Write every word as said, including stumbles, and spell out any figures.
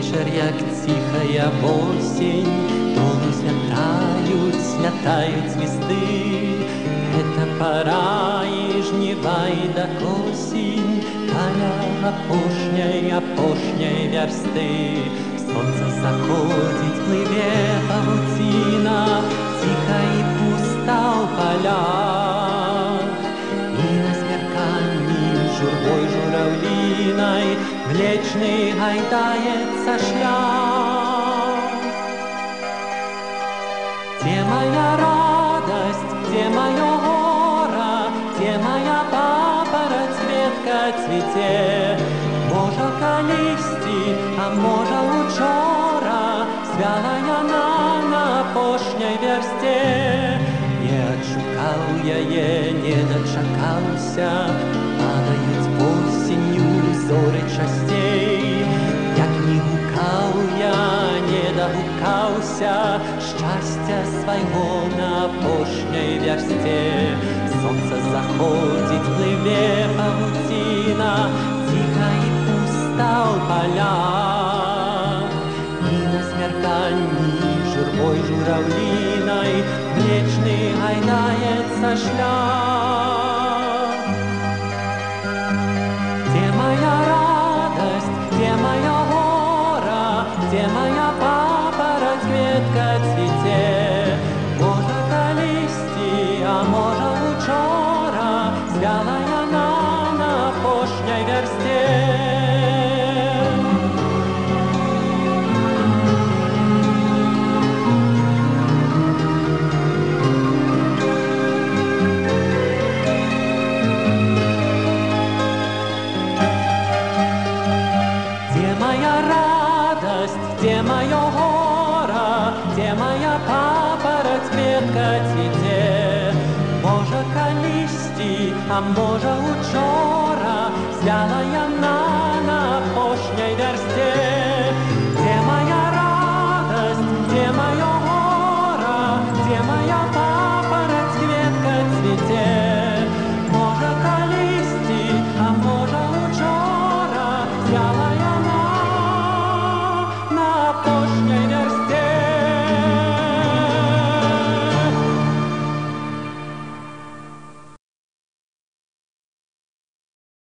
вечер, як ціхая осень, долу святаюць, святаюць свісты. Гэта пара і жніва і дакосень, каля апошняй, апошняй вярсты. Сонца заходзіць, плыве павуціна, ціха і пуста ў палях. І на змярканні журбой жураўлінай млечны гайдаецца шлях. Дзе моя радасць, дзе маё гора, дзе моя папараць кветка цвіце? Можа, калісьці, а можа, учора звяла яна на апошняй вярсце. Не адшукаў яе, не дачакаўся, падаюць осенню зоры часцей. Як не гукаў я, не дагукаўся шчасця свайго на апошняй вярсце. Сонца заходзіць, плыве павуціна, ціха і пуста ў палях. І на змярканні журбой жураўлінай млечны гайдаецца шлях. Дзе моя радасць, дзе маё гора, дзе моя папараць кветка цвіце? Можа, калісьці, а можа, учора звяла яна на апошняй вярсце. Дзе маё гора, дзе моя папараць кветка цвіце? Можа, калісьці, а можа, учора звяла яна